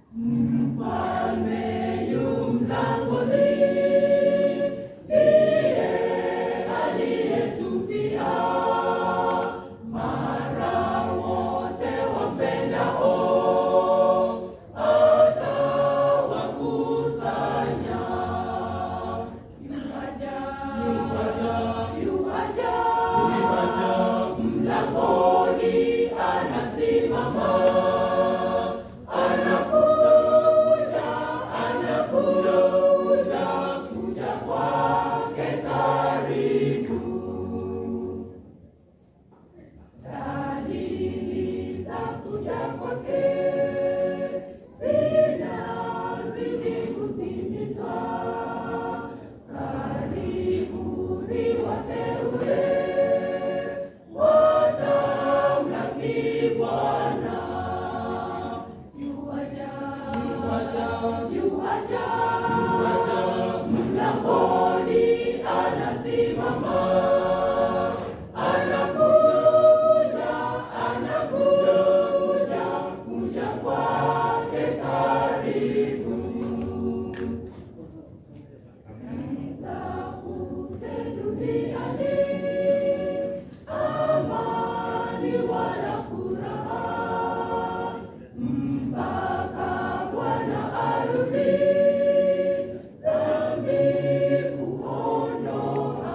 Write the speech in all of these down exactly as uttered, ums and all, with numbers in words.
Mfalme yu mlangoni, ndiye aliyetufia. Mara wote wampendao atawakusanya. Yuaja, yuaja, yuaja, yuaja, mlangoni anasimama. Yuaja, mlangoni anasimama. Anakuja, anakuja, kuja kwake karibu. Mtafute duniani amani wala furaha, mpaka Bwana arudi dhambi kuondoa.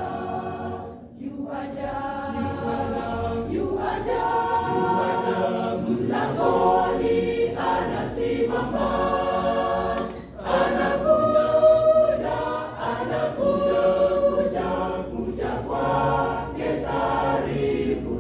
Yuaja, yuaja, yuaja, mlangoni anasimama. Anakuja, anakuja, kuja kwake karibu.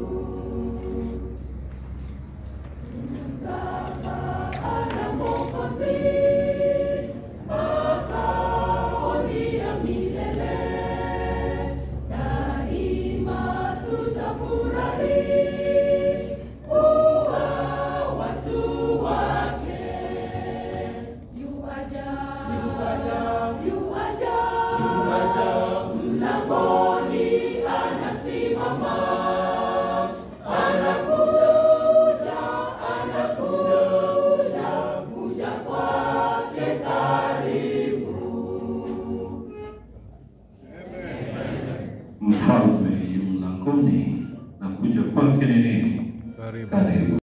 Mfalme yu mlangoni na kuja kwake ni nini? Karibu.